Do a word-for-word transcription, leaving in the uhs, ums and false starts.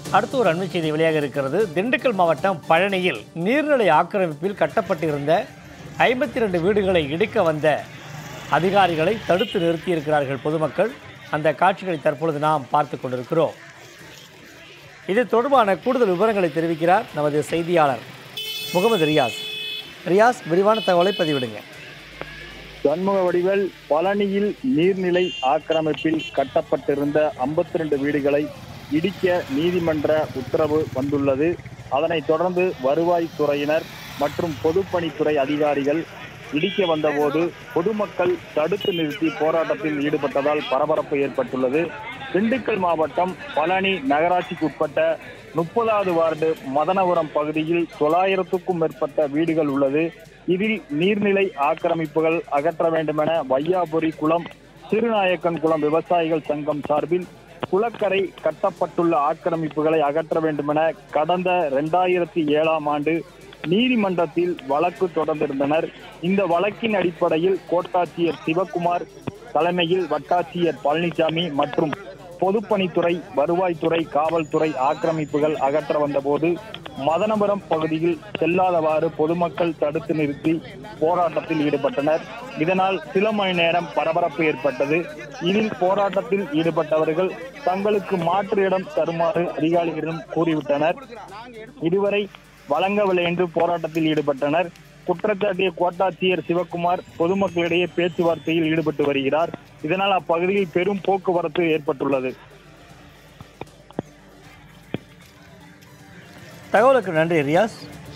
அடுத்து ஒரு அண்மை செய்தி வெளியாக இருக்கிறது. திண்டுக்கல் மாவட்டம் பழனியில் நீர்நிலை ஆக்கிரமிப்பில் கட்டப்பட்டிருந்த ஐம்பத்தி ரெண்டு வீடுகளை இடிக்க வந்த அதிகாரிகளை தடுத்து நிறுத்தியிருக்கிறார்கள் பொதுமக்கள். அந்த காட்சிகளை தற்பொழுது நாம் பார்த்து கொண்டிருக்கிறோம். இது தொடர்பான கூடுதல் விவரங்களை தெரிவிக்கிறார் நமது செய்தியாளர் முகமது ரியாஸ். ரியாஸ், விரிவான தகவலை பதிவிடுங்க. சண்முக வடிவேல், பழனியில் நீர்நிலை ஆக்கிரமிப்பில் கட்டப்பட்டிருந்த ஐம்பத்தி ரெண்டு வீடுகளை இடிக்க நீதிமன்ற உத்தரவு வந்துள்ளது. அதனைத் தொடர்ந்து வருவாய்த்துறையினர் மற்றும் பொதுப்பணித்துறை அதிகாரிகள் இடிக்க வந்தபோது பொதுமக்கள் தடுத்து நிறுத்தி போராட்டத்தில் ஈடுபட்டதால் பரபரப்பு ஏற்பட்டுள்ளது. திண்டுக்கல் மாவட்டம் பழனி நகராட்சிக்கு உட்பட்ட முப்பதாவது வார்டு மதனபுரம் பகுதியில் தொள்ளாயிரத்துக்கும் மேற்பட்ட வீடுகள் உள்ளது. இதில் நீர்நிலை ஆக்கிரமிப்புகள் அகற்ற வேண்டுமென வையாபுரி குளம் சிறுநாயக்கன் குளம் விவசாயிகள் சங்கம் சார்பில் குளக்கரை கட்டப்பட்டுள்ள ஆக்கிரமிப்புகளை அகற்ற வேண்டுமென கடந்த இரண்டாயிரத்தி ஏழாம் ஆண்டு நீதிமன்றத்தில் வழக்கு தொடர்ந்திருந்தனர். இந்த வழக்கின் அடிப்படையில் கோட்டாட்சியர் சிவகுமார் தலைமையில் வட்டாட்சியர் பழனிசாமி மற்றும் பொதுப்பணித்துறை, வருவாய்த்துறை, காவல்துறை ஆக்கிரமிப்புகள் அகற்ற வந்தபோது மதனபுரம் பகுதியில் செல்லாதவாறு பொதுமக்கள் தடுத்து நிறுத்தி போராட்டத்தில் ஈடுபட்டனர். இதனால் சில மணி நேரம் பரபரப்பு ஏற்பட்டது. இதில் போராட்டத்தில் ஈடுபட்டவர்கள் தங்களுக்கு மாற்று இடம் தருமாறு அதிகாரிகளிடம் கூறிவிட்டனர். இதுவரை வழங்கவில்லை என்று போராட்டத்தில் ஈடுபட்டனர். குற்றச்சாட்டிய கோட்டாட்சியர் சிவகுமார் பொதுமக்களிடையே பேச்சுவார்த்தையில் ஈடுபட்டு வருகிறார். இதனால் அப்பகுதியில் பெரும் போக்குவரத்து ஏற்பட்டுள்ளது. தகவலுக்கு நன்றி ரியாஸ்.